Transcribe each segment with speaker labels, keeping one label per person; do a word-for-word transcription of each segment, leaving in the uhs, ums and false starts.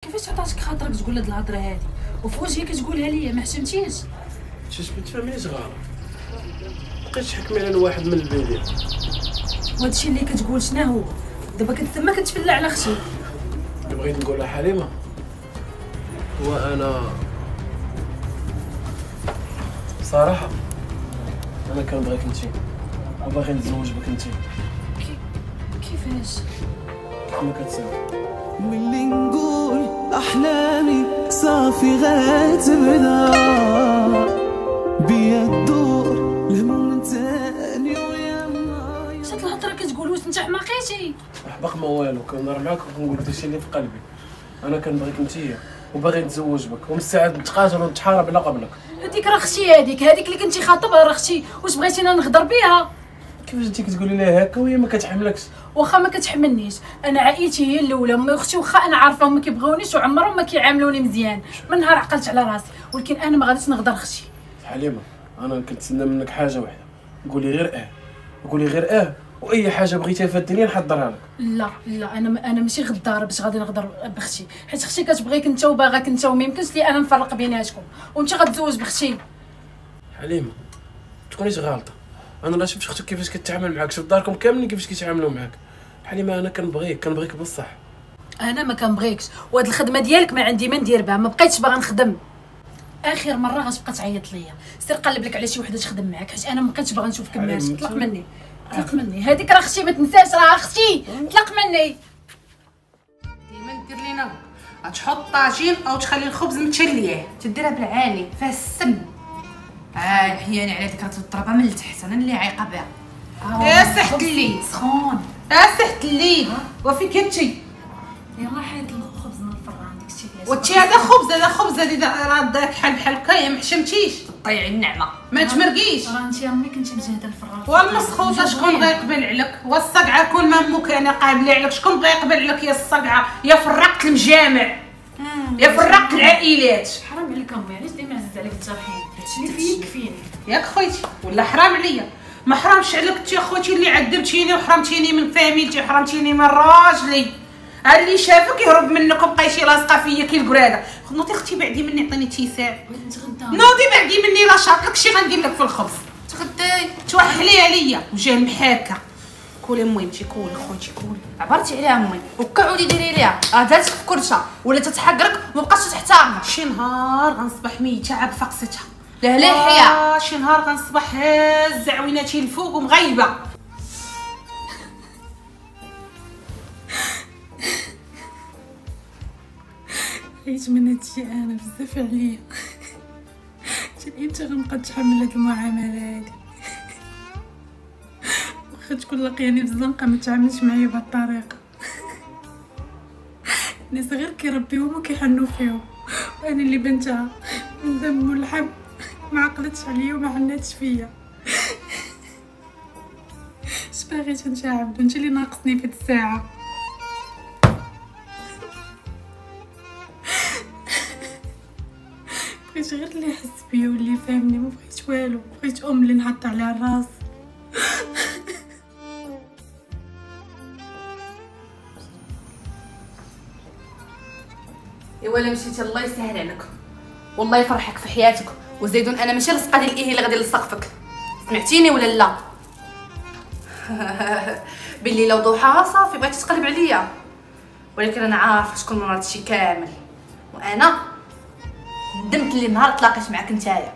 Speaker 1: كيفاش عطاتك خاطرك تقول هاد الهضره هادي وفي وجهي كتقولها ليا؟ ما حشمتيش؟
Speaker 2: شفت ما تفهمينيش غلط، بقيتش تحكمي على واحد من البدايه.
Speaker 1: وهادشي اللي كتقول شنو هو؟ دابا كنت تما كتفلع على اختي.
Speaker 2: اللي بغيت نقولها حليمه هو انا صراحه انا كنبغيك انتي وباغي نتزوج بك انتي.
Speaker 1: كي... كيفاش؟
Speaker 2: كما كتسمع
Speaker 3: ملي نقول احلامي صافي غتبدا بيا الدور لمن تاني ويا ماي.
Speaker 1: شات الهضره كتقول واش انت حماقيتي؟
Speaker 2: احبق ما والو، كنهضر معاك وكنقول لك داكشي اللي في قلبي. انا كنبغيك انتي وباغي نتزوج بك ومستعد نتقاتل ونتحارب على قبلك.
Speaker 1: هذيك راه اختي، هذيك هذيك اللي كنتي خاطبها راه اختي، واش بغيتينا نغدر بها؟
Speaker 2: كيفاش انتي كتقولي لها هكا وهي ما كتحملكش؟
Speaker 1: واخا ما كتحملنيش، انا عائلتي هي الاولى، امي واختي واخا انا عارفه ما كيبغيونيش وعمرهم ما كيعاملوني مزيان من نهار عقلت على راسي، ولكن انا ما غاديش نغدر اختي.
Speaker 2: حليمه انا كنتسنى منك حاجه واحده، قولي غير اه، قولي غير اه واي حاجه بغيتيها في الدنيا نحضرها لك.
Speaker 1: لا لا انا انا ماشي غداره باش غادي نغدر باختي، حيت اختي كتبغيك انت وباغاك انت وما يمكنش لي انا نفرق بيناتكم، وانت غتزوج باختي.
Speaker 2: حليمه ما تكونيش غالطه، انا راه شفت اختك كيفاش كتعامل معاك، شفت داركم كاملين كيفاش كيتعاملوا معاك. حليمه انا كنبغيك كنبغيك بصح.
Speaker 1: انا ما كنبغيكش، وهاد الخدمه ديالك ما عندي ما ندير بها، ما بقيتش باغا نخدم. اخر مره غتبقى تعيط ليا، سير قلب لك على شي وحده تخدم معاك، حيت انا ما بقيتش باغا نشوفك ماشي. طلق مني طلق مني، هذيك راه اختي ما تنساش، راه اختي. طلق مني.
Speaker 4: ديما دير لينا غتحط طاجين او تخلي الخبز متشليه، تديرها بالعاني فيها السم. ها حياني على ذيك الضربه من التحت، انا اللي عايقه بها. يا صحت الليل
Speaker 1: سخون،
Speaker 4: يا صحت الليل وفين كنتي؟
Speaker 1: يلا حيد الخبز من الفران داكشي فيها.
Speaker 4: وانتي هذا خبز، هذا خبز هذه راه داك بحال بحال هكايا، ما حشمتيش طيعي النعمه ما تمرقيش.
Speaker 1: راه انت امي كنتي مجهده الفران.
Speaker 4: والمسخوطه شكون غيقبل عليك؟ والصقعه كل ما مو كان قابله عليك، شكون بغى يقبل عليك يا الصقعه؟ يا فرقت المجامع يا فرقت العائلات.
Speaker 1: حرام عليك امي، علاش ديما عزيز عليك الجرحين؟ هادشي اللي فيا كفيني
Speaker 4: ياك خويتي ولا حرام عليا؟ ما حرامش عليك انت يا خوتي اللي عذبتيني وحرمتيني من فاميلتي وحرمتيني من راجلي. ها اللي شافك يهرب منك وبقيتي لاصقه فيا كي القراده. نوضي اختي بعدي مني عطيني تيسان.
Speaker 1: نتغدى.
Speaker 4: نوضي بعدي مني لا شاطك شي غندير لك في الخبز. تغداي توحلي عليا وجا المحاكه. كولي مهمتي كولي خوتي كولي.
Speaker 5: عبرتي عليها امي وكعودي ديري ليها، راه داتك في كرشه ولا تتحقرك ومابقاش تحترمك.
Speaker 4: شي نهار غنصبح ميته عاب فقستها.
Speaker 5: لا لا الحياه.
Speaker 4: شي نهار غنصبح هازه عويناتي الفوق ومغيبه.
Speaker 1: عيت من هادشي انا بزاف عليا. حتى امتى غنبقى نتحمل هاد المعامله هادي؟ واخا تكون لقياني بزنقه ما تعاملش معايا بهاد الطريقه. الناس غير كيربيوهم وما كيحنوا فيهم، وانا اللي بنتها من دم ولحم ما عقلتش عليا وما حناتش فيا. اش باغيت انت عبدو؟ انت اللي ناقصني في هاد الساعه. بغيت غير اللي يحس بيا واللي يفهمني، ما بغيت والو، بغيت ام اللي نحط عليها الراس.
Speaker 5: ايوا الا مشيتي الله يسهل عليك والله يفرحك في حياتك. وزيدون انا ماشي لصقه ديال الايه اللي غادي نلصق فيك، سمعتيني ولا لا؟ باللي لو ضحاها صافي بغيتي تقلب عليا، ولكن انا عارفه شكون من هادشي كامل، وانا ندمت اللي نهار تلاقيت معاك نتايا.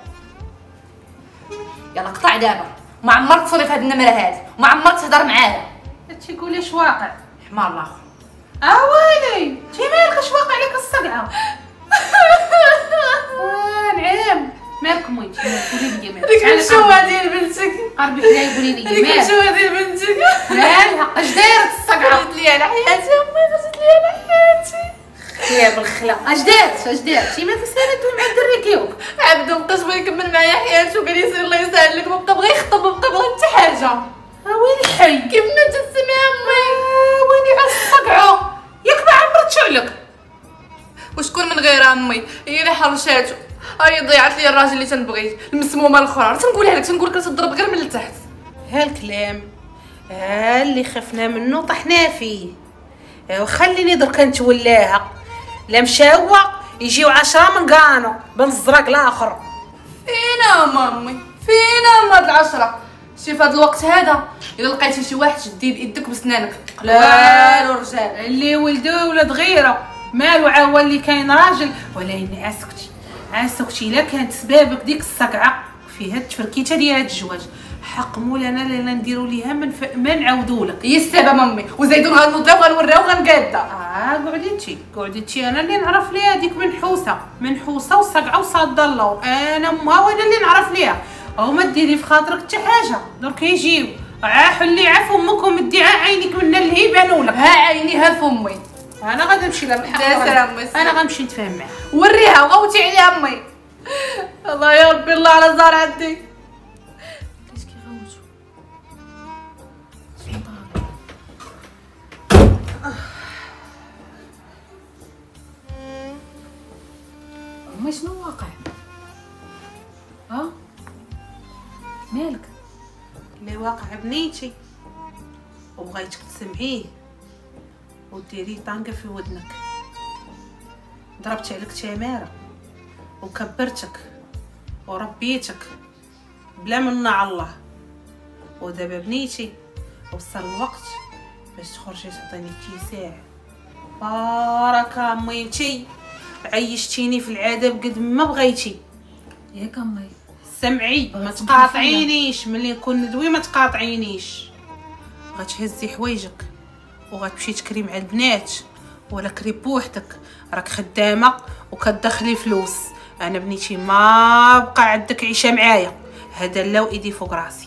Speaker 5: يلا قطع دابا، ما عمرك تصوني في هاد النمره هادي وما عمرك تهضر معايا.
Speaker 4: تيقولي اش واقع
Speaker 5: حمار الاخر.
Speaker 4: اوالي انت مالك اش واقع لك الصقعه؟ اه نعم مالك مويتي قولي لي مالك.
Speaker 5: ديك الشوه ديال بنتك
Speaker 4: قربي لي قولي لي
Speaker 5: ديك
Speaker 4: مالك.
Speaker 5: الشوه ديال بنتك
Speaker 4: مالها اش دايره الصقعه؟
Speaker 5: غزت لي على حياتي امي، غزت لي على حياتي
Speaker 4: يا بالخلا اش دارت اش دارت؟ شي ما تسالي دوي مع الدري كيوك.
Speaker 5: عبدو مبقاش بغا يكمل معايا حياته وقال لي سير الله يسهل لك، مبقى بغا يخطب، مبقى بغا حتى حاجه.
Speaker 4: ويلي حي
Speaker 5: كيف ما تسمي امي؟
Speaker 4: ويلي على الصقعه ياك ما عمرت عليك.
Speaker 5: وشكون من غير امي هي اللي حرشاتو، هي ضيعت لي الراجل اللي تنبغيه المسمومه الاخرى. تنقولها لك تنقول لك تضرب غير من التحت.
Speaker 4: ها الكلام ها اللي خفنا منه طحنا فيه. وخليني درك نتولاها. لا مشاوه يجيو عشرة من كانو بن الزرق الاخر.
Speaker 5: فينا مامي فينا هاد العشرة؟ شي في هاد الوقت هذا الا لقيتي شي واحد شدي بيدك بسنانك قلال ورجال
Speaker 4: اللي ولدو ولد غيره مالو عاول اللي كاين راجل. ولا اني عسكتي عسكتي الا كانت سبابك ديك الصقعه فيها التفركيته ديال هاد الجواج حق مولانا لا نديروا ليها ما منف... ما نعاودوا لك.
Speaker 5: هي السبب مامي وزيدون غنوضيو وغنوريو وغنقاده.
Speaker 4: اه قعدي انتي قعدي انتي انا اللي نعرف ليها ديك منحوسه منحوسه وصقعه وصاده اللور. انا امها وانا اللي نعرف ليها. او ما ديري في خاطرك حتى حاجه درك يجيو عا حلي عفو امك ومدي عا عينيك من اللي يبانوا لك.
Speaker 5: ها عيني ها فمي.
Speaker 4: انا غادي نمشي لها بالحق. انا غنمشي نتفاهم معاها.
Speaker 5: وريها وغوتي عليها امي. الله يا ربي الله على زار عندي.
Speaker 1: امي شنو واقع؟ ها مالك؟
Speaker 4: اللي واقع بنيتي وبغيتك تسمعيه وديري طانقه في ودنك. ضربت عليك تماره وكبرتك وربيتك بلا منا على الله. ودابا بنيتي وصل الوقت باش تخرجي تعطيني اتساع. بارك اميتي عيشتيني في العذاب قد ما بغيتي.
Speaker 1: ياك امي
Speaker 4: سمعي ما تقاطعينيش ملي نكون ندوي ما تقاطعينيش. غتهزي حوايجك وغتمشي تكري مع البنات ولا كري بوحدك راك خدامه وكتدخلي فلوس. انا بنيتي ما بقى عندك عيشه معايا. هذا لا وايدي فوق راسي.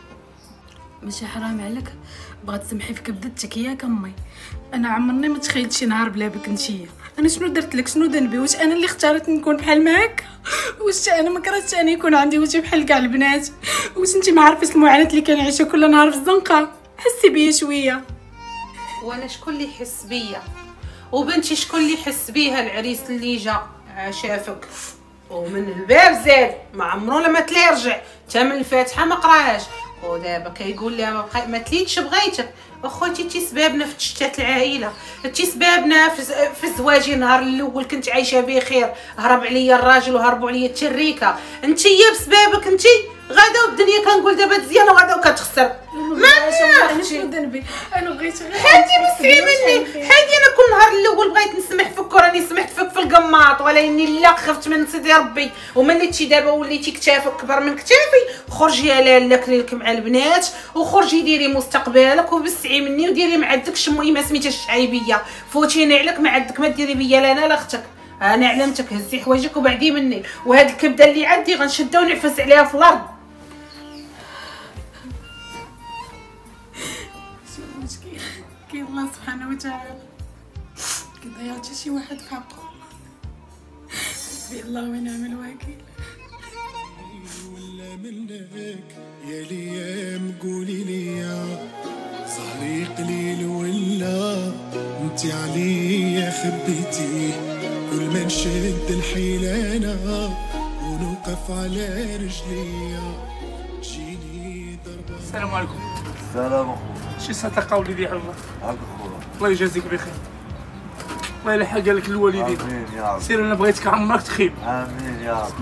Speaker 1: ماشي حرام عليك بغات تسمحي في كبدتك ياك امي. انا عمرني ما تخيلت شي نهار بلا بك نتيا. انا شنو درت لك شنو ذنبي؟ واش انا اللي اختاريت نكون بحال معاك؟ واش انا ما كرهتش انا يكون عندي وجه بحال كاع البنات؟ واش انت ما عارفاش المعاناه اللي كنعيشها كل نهار في الزنقه؟ حسي بيا شويه.
Speaker 4: وانا شكون اللي يحس بيا؟ وبنتي شكون اللي يحس بيها؟ العريس اللي جا شافك ومن الباب زاد ما عمرو لما تلي رجع حتى من الفاتحه ما قراهاش. ودابا كيقول لها ما, بقي... ما تليتش بغيتك. اخوتي تي سبابنا في تشتات العائله تي سبابنا في, في زواجي النهار الاول كنت عايشه بخير. هرب عليا الراجل وهربوا عليا التريكه. انتيا بسبابك انتي غدا والدنيا كنقول دابا مزيانه وغدا وكتخسر. ما
Speaker 1: انا شنو ذنبي؟ انا بغيت غير
Speaker 4: حادي بسري مني حادي. انا كل نهار الاول بغيت نسمح فيك وراني سمحت فيك في القماط ولكني لا خفت من سيدي ربي. ومليتي دابا وليتي كتافك كبر من كتافي. خرجي يا لاله كري لك مع البنات وخرجي ديري مستقبلك وبسعي مني وديري ما عندكش مي ما سميتهاش الشعيبيه. فوتيني عليك ما عندك ما ديري بيا لا انا لا اختك. انا علمتك هزي حوايجك وبعدي مني. وهاد الكبده اللي عندي غنشدها ونعفس عليها في الارض.
Speaker 1: كاين الله سبحانه وتعالى كي ضيعتي شي واحد في حقه. حسبي الله ونعم الوكيل.
Speaker 3: ولا منك يا ليام قولي لي صهري قليل ولا انت عليا خبيتي. كل ما نشد الحيلانه ونوقف على رجليا تجيني ضربه.
Speaker 2: السلام عليكم.
Speaker 6: السلام اخويا.
Speaker 2: شي صدقه وليدي على الله.
Speaker 6: هاك اخويا.
Speaker 2: الله يجازيك بخير. الله يلحق لك الوالدين.
Speaker 6: امين يا رب.
Speaker 2: سير انا بغيتك عمرك تخيب.
Speaker 6: امين يا رب.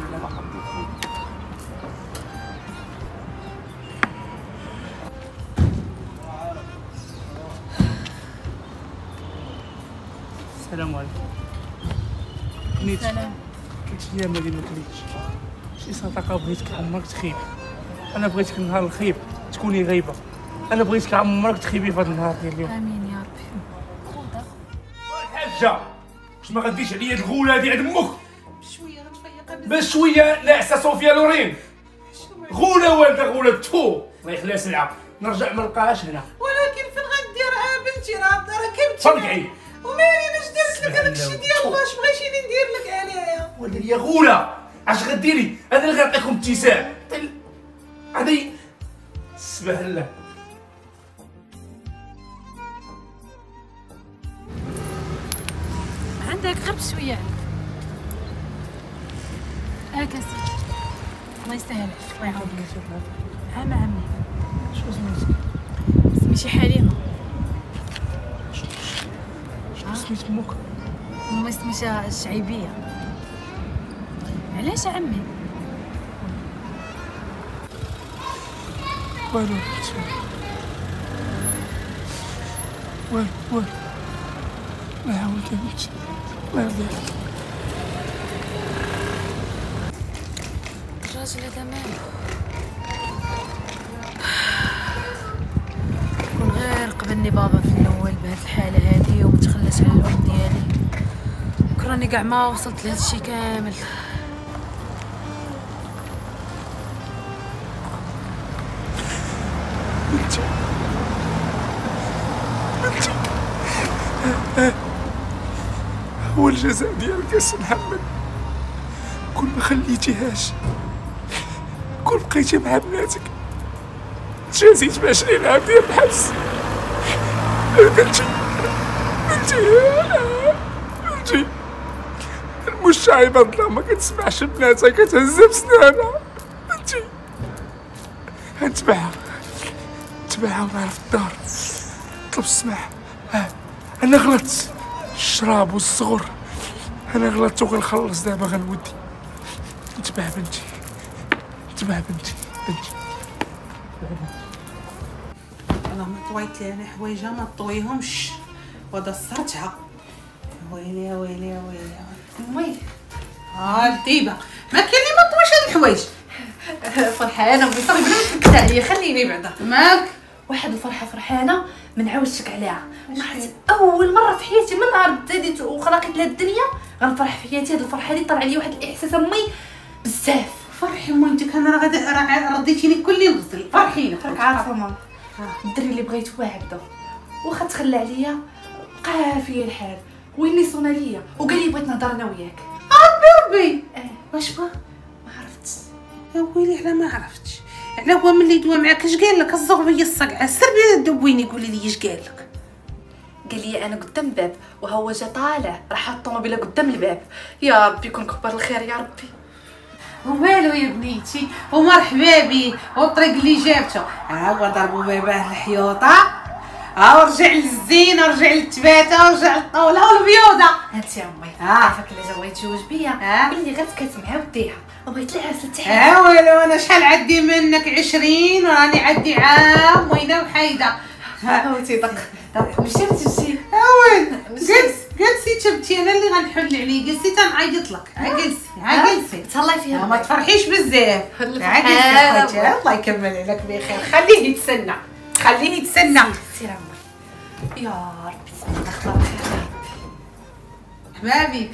Speaker 2: السلام عليكم. كنيت
Speaker 1: سلام.
Speaker 2: كنت شي ايام اللي ما كنيتش. شي صدقه بغيتك عمرك تخيب. انا بغيتك النهار الخيب تكوني غايبه. انا بغيتك عمرك تخيبي في هذا النهار ديال اليوم.
Speaker 1: امين يا ربي. خذها
Speaker 2: الحاجه واش ما غديش عليا الغوله هادي عند امك؟
Speaker 4: بشويه غتفيق
Speaker 2: بس شويه ناعسه صوفيا لورين. غوله والده غوله تفو الله يخليها سلعه. نرجع ما نلقاهاش هنا.
Speaker 4: ولكن فين غنديرها بنتي راه ركبت.
Speaker 2: فرقعي.
Speaker 4: ومالي اش درت لك هذاك الشيء ديال واش بغيتيني ندير لك انايا؟
Speaker 2: ولدي يا غوله اش غديري؟ هذا اللي غيعطيكم اتساع. هذه سبح الله.
Speaker 1: عندك غير بشويه. هاك سيدي الله يسهل عليك الله يعاونك. عام عمي
Speaker 2: شو سميتك؟
Speaker 1: سميتي حليمه.
Speaker 2: شنو سميت امك؟
Speaker 1: ما يسميش الشعيبيه. علاش عمي؟
Speaker 2: والو والو والو لا يعاونك يا بنتي، الله يرضيك.
Speaker 1: الراجل هذا مالو؟ كون غير قبلني بابا في الاول بهاد الحاله هادي ومتخلاش على الام ديالي، كراني كاع ما وصلت لهاد الشي كامل.
Speaker 2: بنتي بنتي هو الجزاء ديالك يا سي محمد. كون ما خليتيهاش، كون بقيتي مع بناتك، تجازيت بعشرين عام ديال الحبس. بنتي بنتي بنتي المشة عباد الله ما كتسمعش بناتها كتهز بسنانها. بنتي نتبعها نتبعها ونعرف في الدار طلب السماح. ها انا غلطت، الشراب والصغر انا غلطت وغنخلص دابا غنودي. نتبع بنتي نتبع بنتي بنتي.
Speaker 4: والله ما طويت لي انا حوايجها ما طويهمش ودصرتها. ويلي يا ويلي يا ويلي يا ويلي. ها الديبه ما كاين اللي ما طويش هاد الحوايج.
Speaker 5: فرحانه بصراحه بلا عليا خليني بعدا.
Speaker 4: مالك؟
Speaker 5: واحد الفرحه فرحانه ما نعاودش عليها. عرفتي اول مره في حياتي من نهار بديت وخلقت لها الدنيا غنفرح في حياتي. هاد الفرحه هادي طلع لي واحد الاحساس امي بزاف.
Speaker 4: فرحي مامتك انا راه غادي راه رديتيني كل نغسل. فرحينا
Speaker 5: راك عارفه ماما الدري اللي بغيتو واحده واخا تخلى عليا بقى فيا الحال ويلي صونا ليا وقال لي بغيت نهضر انا وياك.
Speaker 4: ربي ربي
Speaker 5: اه
Speaker 4: واش بغا؟
Speaker 5: ما عرفتش
Speaker 4: يا ويلي على ما عرفتش. على هو ملي دوا معاك اش قال لك؟ الزغبيه الصقعه سر دويني قولي لي اش قال لك.
Speaker 5: قال لي انا قدام الباب وهو جا طالع راح حط الطوموبيله قدام الباب. يا ربي يكون كبر الخير يا ربي.
Speaker 4: ومالو يا بنيتي ومرحبا بيه والطريق اللي جابته. ها هو ضربوا باباه الحيوطه، ها ورجع للزينه ورجع للتباته ورجع للطاوله والبيوضه.
Speaker 5: هانت يا امي
Speaker 4: اه
Speaker 5: عارفك اللي جا بغيت يتزوج بيا
Speaker 4: آه.
Speaker 5: قال لي غير تكات معاه وديها وبغيت لها عرس التحيه.
Speaker 4: ها ويلو انا شحال عدي منك عشرين وراني عدي عام وينه وحيده.
Speaker 5: هاوتي دق دق مشيت تمشي.
Speaker 4: ها وين جلس جلسي تبتي انا اللي غنحل عليه. جلسي تنعيط لك. ها جلسي ها جلسي
Speaker 5: تهلاي فيها
Speaker 4: ما تفرحيش بزاف. ها جلسي خوتي الله يكمل عليك بخير. خليه يتسنى خليه يتسنى.
Speaker 5: سير عمري يا ربي تسمع اخبار خير يا ربي.
Speaker 4: حبابي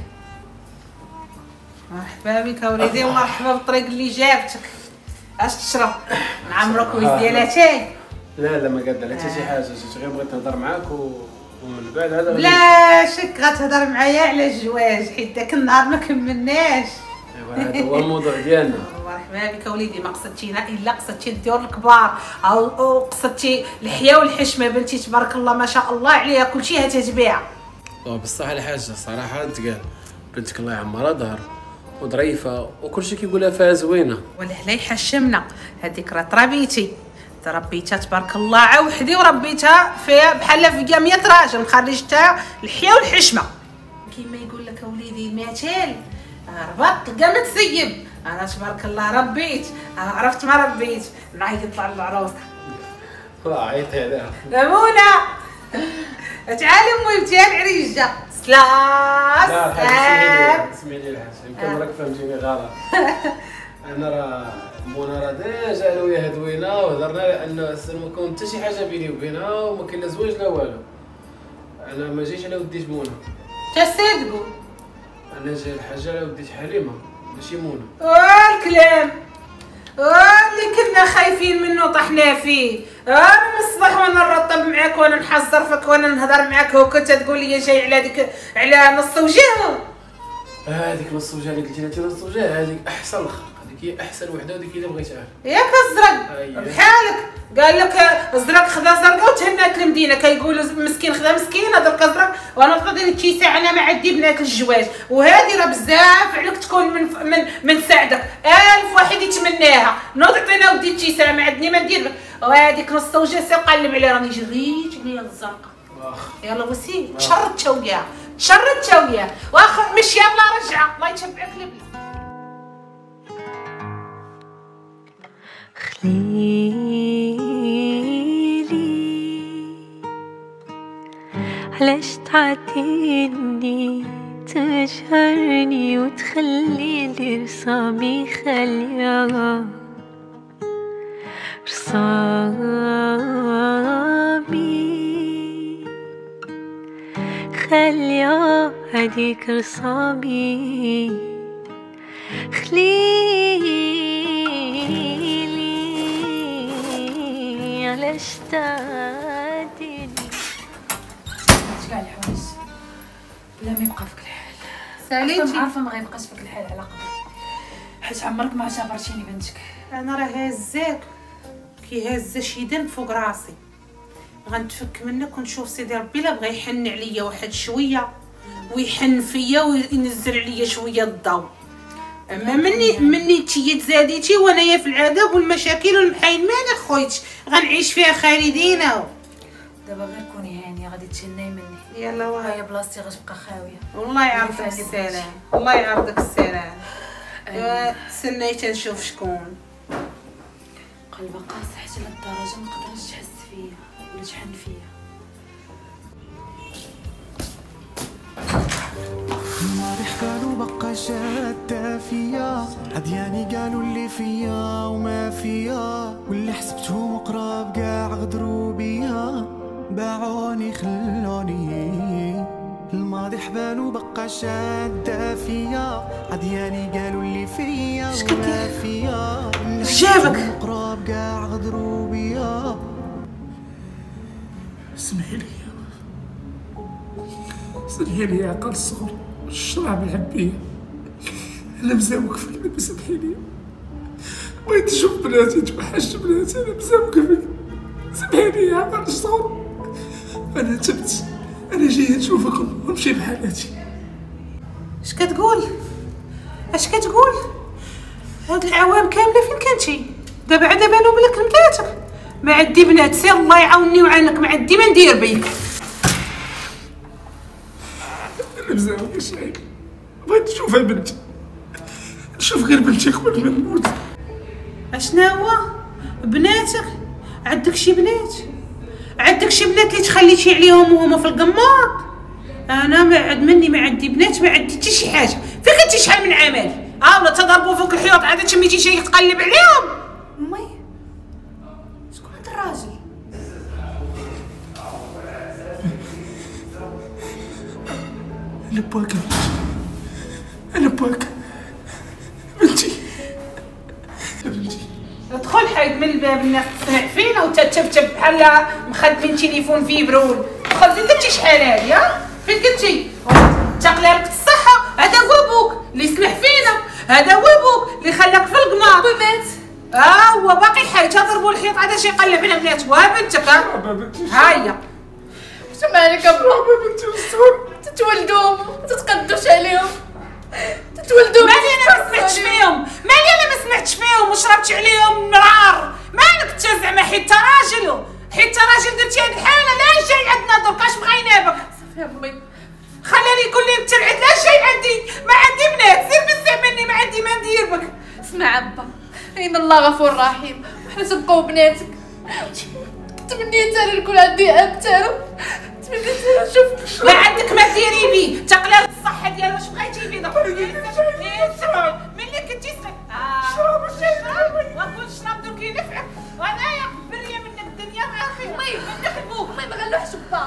Speaker 4: مرحبا بك اوليدي ومرحبا بالطريق اللي جابتك. اش تشرب؟ نعمرك ويز ديال اتاي.
Speaker 7: لا لا ما قد لا حتى شي حاجه، جيت غير بغيت نهضر معاك و... ومن بعد هذا
Speaker 4: بلا شك غتهضر معايا على الجواز حيت داك النهار ما كملناش.
Speaker 7: ايوا هذا هو الموضوع ديالنا.
Speaker 4: مرحبا بك اوليدي ما قصدتينا الا قصدتي الديور الكبار او قصدتي الحياه والحشمه. بنتي تبارك الله ما شاء الله عليها كلشي هتتبيع.
Speaker 7: بصح الحاجه صراحه تقال بنتك الله يعمرها دار وظريفه وكلشي كيقولها فيها زوينه.
Speaker 4: ولهلا يحشمنا هذيك راه تربيتي تربيتها تبارك الله عوحدي وربيتها فيها بحال في مية راجل خرجتها الحياه والحشمه. كيما يقول لك اوليدي المثال ربط تلقى متسيب. انا تبارك الله ربيت انا عرفت ما ربيت نعيط على العروسه.
Speaker 7: عيطي عليها
Speaker 4: لمونة تعالي امي بتي العريجه سلاس.
Speaker 7: لا حاجه اسمعي لي الحاجه يمكن راك فهمتيني غلط. انا راه مونا راه ديجا انا وياها دوينا وهضرنا انه ما كون حتى شي حاجه بيني وبينها وما كاين لا زواج لا والو. انا ما جيتش على وديت مونا.
Speaker 4: تصدقوا
Speaker 7: انا جاي الحاجه على وديت حليمه ماشي مونا.
Speaker 4: والكلام اللي كنا خايفين منه طحنا فيه. انا من الصباح وانا نرطب معاك وانا نحذر فيك وانا نهضر معاك وكنت تقول لي جاي على ديك على نص وجه.
Speaker 7: هذيك نص وجه اللي قلتي لها نص وجه هذيك احسن الخلق. هذيك هي احسن وحده وديك اللي بغيتها.
Speaker 4: ياك الزرق
Speaker 7: أيه.
Speaker 4: بحالك قال لك الزرق خذا زرقاء وتهنات المدينه كيقولوا مسكين خذا مسكين هذاك الزرق. وانا تعطيني شي ساعه انا ما عندي بنات الجواز وهذه راه بزاف عليك تكون من من من سعدك. الف واحد يتمناها نوض عطينا وديت شي ساعه ما عندني ما ندير. وهذيك نص وجه سي قلب عليها راني جريت عليا الزرقاء. يلا وسيم تشرت وياها شردت وياه واخا مشي يلا رجعه الله يتبعك البلاد.
Speaker 8: خليلي علاش تعاتيني تجهرني وتخلي لي رسامي خالية رسامي خالية هديك رسامي خليلي علاش تعاتيني.
Speaker 1: كاع الحوايج لا ما يبقى فيك الحال.
Speaker 4: ساليتي
Speaker 1: عارفه ما غيبقاش فيك الحال على قدر حيت عمرك ما اعتبرتيني بنتك.
Speaker 4: انا راه هازاك كي هازه شي دم فوق راسي، غنتفك منك ونشوف سيدي ربي لا بغى يحن عليا واحد شويه ويحن فيا وينزل عليا شويه الضوء. اما مني مني تي تزاديتي وانايا في العذاب والمشاكل والمحاين مالك خويتش غنعيش فيها خالدينا.
Speaker 1: دابا غير كوني هانيه غادي تهناي مني.
Speaker 4: يلا واه
Speaker 1: هي بلاصتي غتبقى خاويه.
Speaker 4: والله يعرضك السلام الله يعرضك السلام. تسنيت نشوف شكون
Speaker 1: قلبها قاصح حتى للدرجه ما قدرتش تحس فيا ولا تحن فيا.
Speaker 3: الماضي قالوا بقى شادة فيا، عدياني قالوا اللي فيا وما فيا، واللي حسبتهم قراب قاع غدروا بيا، باعوني خلوني. الماضي حبالو بقى شادة فيا، عدياني قالوا اللي فيا وما فيا، واللي حسبتهم قراب قاع غدروا بيا.
Speaker 2: اسمحي لي اسمحي لي يا عقل الصغر الشراب الحبية، أنا مزاوق فيك. أنا سمحي لي بغيت نشوف بناتي توحشت بناتي. أنا مزاوق فيك سمحي لي يا عقل الصغر. أنا تبت أنا جاي نشوفك ونمشي بحالاتي.
Speaker 4: اش كتقول اش كتقول هاد العوام كامله فين كنتي؟ دابا عاد بانوا بلك بناتك. ما عندي بنات سير الله يعاونني وعانك ما عندي ما ندير بيك.
Speaker 2: أنا مزاوق شعيب بغيت نشوفها بنتي، نشوف غير بنتي قبل ما نموت.
Speaker 4: اشنا هو بناتك؟ عندك شي بنات؟ عندك شي بنات اللي تخليتي عليهم وهما في القماط؟ انا ما عاد مني ما عندي بنات ما عندي حتى شي حاجه. فين كنتي شحال من عمل؟ اه ولا تضربوا فوق الحيوط عاد تميتي شي تقلب عليهم.
Speaker 5: امي شكون هاد الراجل؟
Speaker 2: أنا باك أنا باك بنتي بنتي.
Speaker 4: ادخل حيد من الباب الناس تسمع فينا وتتبتب بحال مخدمين تليفون فيبرول. دخل فين كنتي شحال هادي؟ ها فين كنتي؟ تقلى لك الصحه. هذا هو بوك اللي يسمح فينا، هذا هو بوك اللي خلاك في القمار.
Speaker 5: بوي مات.
Speaker 4: اه هو باقي حي تضربوا الحيط عاد شي يقلب على بناتك. وها بنتك ها ها هي.
Speaker 5: شو مالك ابرا؟
Speaker 2: بنتي والصغر
Speaker 5: تتولدوا تتقدوش عليهم تتولدوا.
Speaker 4: مالي انا ما سمعتش فيهم، مالي انا ما سمعتش فيهم وشربت عليهم مرار. مالك انت زعما حيت انت راجل حيت انت راجل درتي هاد الحاله. لا جاي عندنا درك اش بغينا بك؟
Speaker 5: صافي امي
Speaker 4: خلاني يقول لي انت العد. لا جاي عندي ما عندي بنات. سير بزاف مني ما عندي ما ندير بك.
Speaker 5: اسمع عبا ان الله غفور رحيم وحنا تبقاو بناتك. تمنيت انا نكون عندي اب تاعو. تمنيت انا نشوف.
Speaker 4: ما عندك ما ديري بيه تقلب الصحه ديالو. واش بغيتي بيه دابا؟ ملي كنتي سمعت اه شرب الشراب وكل شراب دوك ينفعك. وانايا بريه منك الدنيا والاخره.
Speaker 5: امي
Speaker 4: منك بوك
Speaker 5: امي ما غنلوحش با.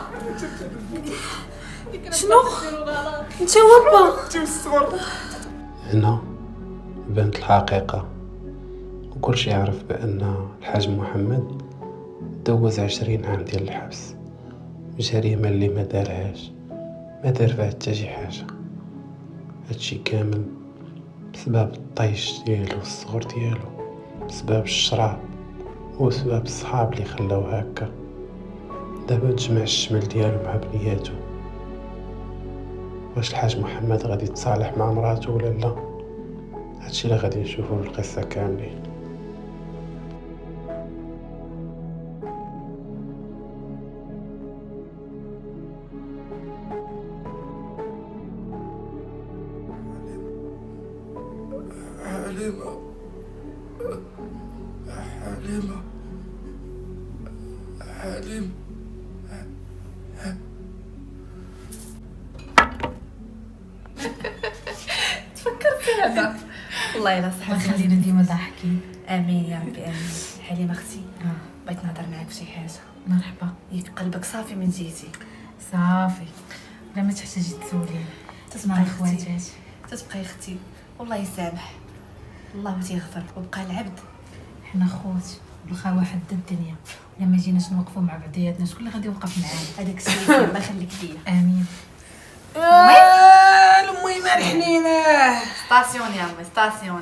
Speaker 1: شنو انت هو با؟
Speaker 2: بنتي والصغر.
Speaker 7: هنا بانت الحقيقة وكل شي يعرف بأن الحاج محمد دوز عشرين عام ديال الحبس. جريمة اللي ما دارهاش ما دار فيها حتى شي حاجة. هادشي كامل بسبب الطيش ديالو والصغر ديالو، بسبب الشراب وسبب الصحاب اللي خلاوه هكا. دابا تجمع الشمل ديالو مع بنياتو. واش الحاج محمد غادي يتصالح مع مراته ولا لا؟ هادشي اللي غادي نشوفو في القصة كاملين.
Speaker 2: حليمة حليمة حليم
Speaker 5: تفكرت هذا والله الا صح.
Speaker 1: الله يخلينا ديما ضاحكين.
Speaker 5: امين يا ربي امين. حليمه اختي بغيت نهضر معاك في شي حاجه.
Speaker 1: مرحبا.
Speaker 5: ياك قلبك صافي من جيتي؟
Speaker 1: صافي لا ما تحتاجي تسوليني.
Speaker 5: تسمعي
Speaker 1: تسمعي خواتاتي
Speaker 5: تتبقاي اختي والله يسامح الله تيغفر وبقى العبد.
Speaker 1: حنا خوت والخا واحد د الدنيا الا ما جيناش نوقفوا مع بعضياتنا شكون اللي غادي يوقف معانا؟
Speaker 5: هذاك الشيء الله يخليك ليا.
Speaker 1: امين.
Speaker 4: المهم الحنينه
Speaker 5: ستاسيون يا امي ستاسيون.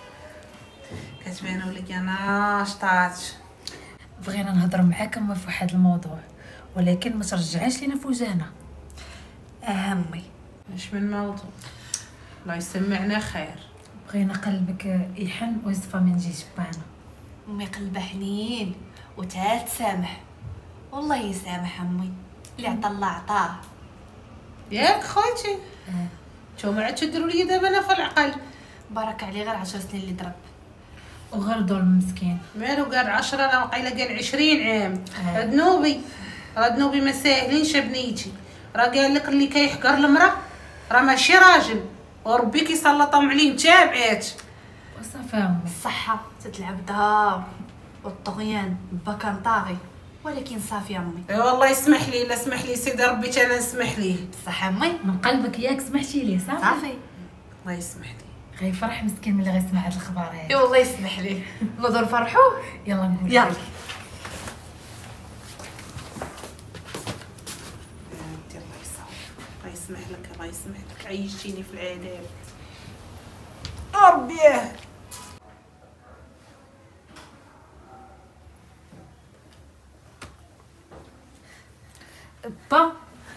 Speaker 4: كتبان ولك انا ناشطات.
Speaker 1: بغينا نهضر معاك اما في واحد الموضوع ولكن ما ترجعيش لينا فوجانا.
Speaker 5: اهمي
Speaker 4: اش من موضوع؟ الله يسمعنا خير.
Speaker 1: بغينا قلبك يحن ويصفى من جيش بانا.
Speaker 5: امي قلبها حنين وتا تسامح والله يسامح امي اللي عطا الله عطاه.
Speaker 4: ياك خوتي
Speaker 1: اه
Speaker 4: نتوما عاد تديروا لي دابا انا في العقل.
Speaker 5: بارك عليه غير عشر سنين اللي ضرب.
Speaker 1: وغير دور المسكين.
Speaker 4: مالو قال عشرة انا وقيله قال عشرين عام.
Speaker 1: آه.
Speaker 4: ذنوبي راه ذنوبي ما ساهلينش بنيتي. راه قال لك اللي كيحقر المراه راه ماشي راجل وربي كيسلطهم عليه متابعات.
Speaker 1: وصافي امي.
Speaker 5: الصحة تتلعب دار والطغيان با كان طاغي ولكن صافي امي.
Speaker 4: اي والله يسمح لي لا سمح لي سيدي ربي تا انا نسمح ليه.
Speaker 5: بصح امي
Speaker 1: من قلبك ياك سمحتي ليه صافي.
Speaker 5: صافي
Speaker 4: الله يسمح لي.
Speaker 1: غيفرح مسكين ملي غيسمع هاد الخبر
Speaker 5: اي
Speaker 1: هذا.
Speaker 5: والله يسمح لي نقدر نفرحوه.
Speaker 1: يلا نقول
Speaker 5: يلا
Speaker 4: انت الله يسامحك الله يسمح لك الله يسمح لك عيشتيني في العذاب ربي.
Speaker 1: با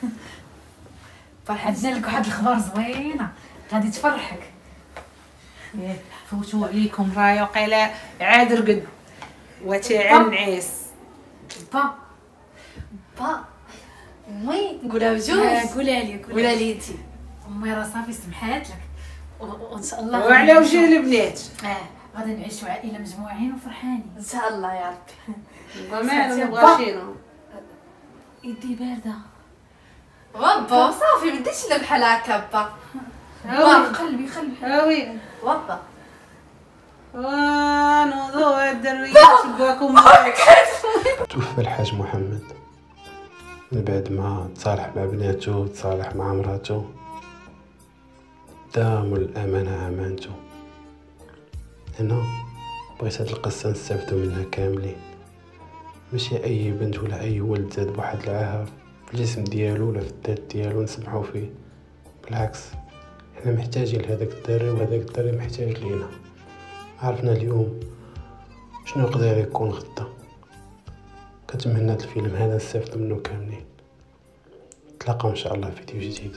Speaker 1: عندنا لك واحد الخبر زوينه غادي تفرحك.
Speaker 4: ياك فوتوا عليكم راهي وقيله عاد رقد وتاع نعيس.
Speaker 1: با
Speaker 5: با امي نقولها بجوج.
Speaker 1: قولها لي
Speaker 5: قولها لي انت.
Speaker 1: امي راه صافي سمحات لك وان شاء الله
Speaker 4: وعلى وجه البنات
Speaker 1: اه غادي نعيشوا عائله مجموعين وفرحانين
Speaker 5: ان شاء الله يا ربي.
Speaker 4: وما نبغى شينو
Speaker 1: يدي بارده.
Speaker 5: وابا صافي بديش الا بحال هكا با.
Speaker 1: با قلبي قلبي.
Speaker 4: هاوي
Speaker 5: وابا
Speaker 4: ونوضو الدرويش باكم.
Speaker 7: توفى الحاج محمد من بعد ما تصالح مع بناته تصالح مع مراته داموا الأمانة أمانته. هنا بغيت هاد القصة نستافدو منها كاملين. ماشي أي بنت ولا أي ولد زاد بواحد العاهة في الجسم ديالو ولا في الذات ديالو نسمحو فيه. بالعكس حنا محتاجين لهداك الدري وهداك الدري محتاج لينا. عرفنا اليوم شنو يقدر يكون غدا. كنتمنى هاد الفيلم هذا نستافدو منه كاملين. نتلاقاو ان شاء الله في فيديو جديد.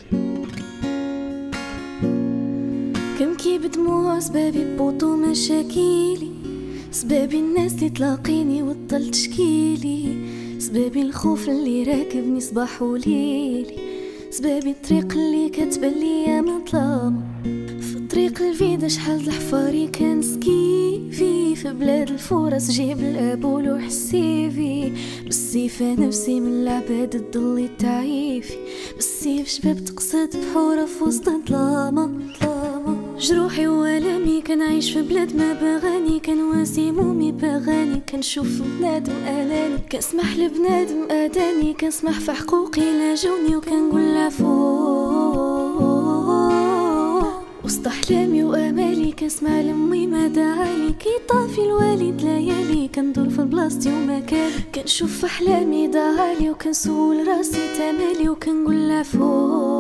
Speaker 8: كنبكي بدموع سبابي بوطو مشاكيلي، سبابي الناس اللي تلاقيني وتضل تشكيلي، سبابي الخوف اللي راكبني صباح وليلي، سبابي الطريق اللي كتبان ليا مظلامة، في الطريق الفيدا شحال الحفاري كنسكي فيه، في بلاد الفرص جيب الابول وحسيفي، بالسيفة نفسي من العباد الضلي تعيفي، بالسيف شباب تقصد بحورة في وسط ظلامة ظلامة، جروحي والامي كنعيش في بلاد ما باغاني، كنواسي مومي باغاني، كنشوف بنادم اناني، كنسمح لبنادم اداني، كنسمح في حقوقي لاجوني وكنقول العفو، وسط احلامي وامالي كنسمع لامي ما دعالي، كيطافي الوالد ليالي، كندور في بلاصتي ومكاني، كنشوف في احلامي دعالي، وكنسول راسي تمالي وكنقول العفو.